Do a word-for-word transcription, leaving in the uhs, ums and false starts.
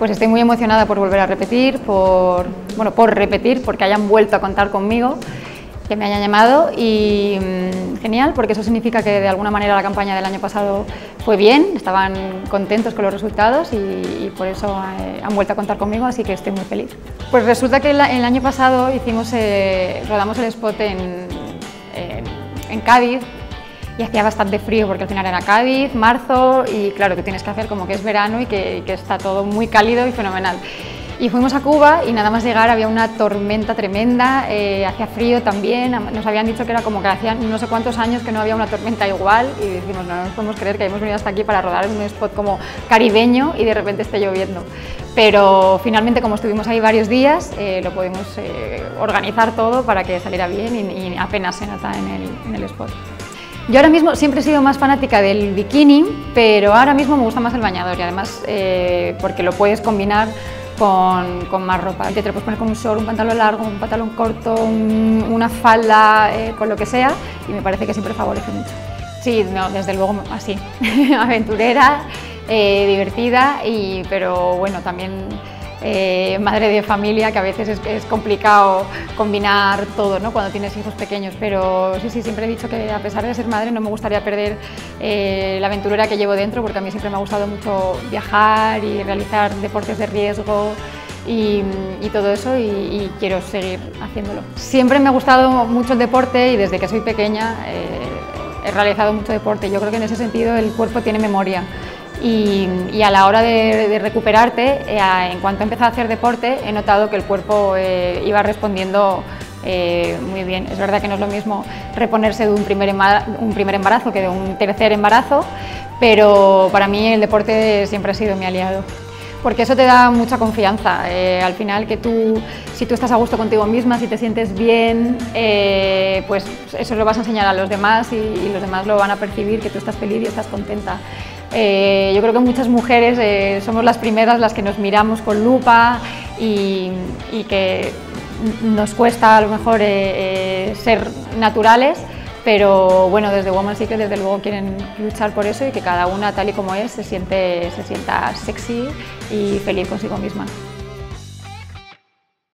Pues estoy muy emocionada por volver a repetir, por, bueno, por repetir, porque hayan vuelto a contar conmigo, que me hayan llamado y mmm, genial, porque eso significa que de alguna manera la campaña del año pasado fue bien, estaban contentos con los resultados y, y por eso eh, han vuelto a contar conmigo, así que estoy muy feliz. Pues resulta que el, el año pasado hicimos, eh, rodamos el spot en, en, en Cádiz y hacía bastante frío porque al final era Cádiz, marzo y claro, que tienes que hacer como que es verano y que, y que está todo muy cálido y fenomenal. Y fuimos a Cuba y nada más llegar había una tormenta tremenda, eh, hacía frío también, nos habían dicho que era como que hacían no sé cuántos años que no había una tormenta igual y dijimos no, no nos podemos creer que hemos venido hasta aquí para rodar un spot como caribeño y de repente esté lloviendo. Pero finalmente como estuvimos ahí varios días eh, lo pudimos eh, organizar todo para que saliera bien y, y apenas se nota en el, en el spot. Yo ahora mismo siempre he sido más fanática del bikini, pero ahora mismo me gusta más el bañador y además eh, porque lo puedes combinar Con, con más ropa. Te lo puedes poner con un short, un pantalón largo, un pantalón corto, un, una falda, eh, con lo que sea y me parece que siempre favorece mucho. Sí, no, desde luego así, aventurera, eh, divertida, y, pero bueno, también eh, madre de familia, que a veces es, es complicado combinar todo, ¿no?, cuando tienes hijos pequeños, pero sí, sí, siempre he dicho que a pesar de ser madre no me gustaría perder eh, la aventurera que llevo dentro, porque a mí siempre me ha gustado mucho viajar y realizar deportes de riesgo y, y todo eso y, y quiero seguir haciéndolo. Siempre me ha gustado mucho el deporte y desde que soy pequeña eh, he realizado mucho deporte. Yo creo que en ese sentido el cuerpo tiene memoria. Y, y a la hora de, de recuperarte, eh, en cuanto he empezado a hacer deporte, he notado que el cuerpo eh, iba respondiendo eh, muy bien. Es verdad que no es lo mismo reponerse de un primer, embarazo, un primer embarazo que de un tercer embarazo, pero para mí el deporte siempre ha sido mi aliado. Porque eso te da mucha confianza, eh, al final que tú, si tú estás a gusto contigo misma, si te sientes bien, eh, pues eso lo vas a enseñar a los demás y, y los demás lo van a percibir, que tú estás feliz y estás contenta. Eh, yo creo que muchas mujeres eh, somos las primeras las que nos miramos con lupa y, y que nos cuesta a lo mejor eh, eh, ser naturales, pero bueno, desde Woman sí que desde luego quieren luchar por eso y que cada una tal y como es se, siente, se sienta sexy y feliz consigo misma.